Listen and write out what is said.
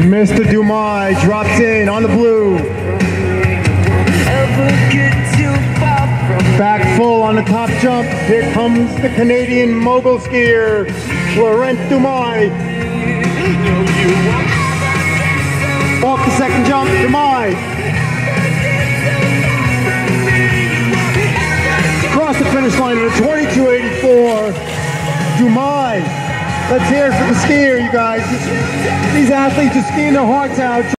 Mr. Dumais drops in on the blue. Back full on the top jump. Here comes the Canadian mogul skier, Laurent Dumais. Off the second jump, Dumais. Across the finish line at a 22.84. Dumais. Let's hear it for the skier, you guys. These athletes are skiing their hearts out.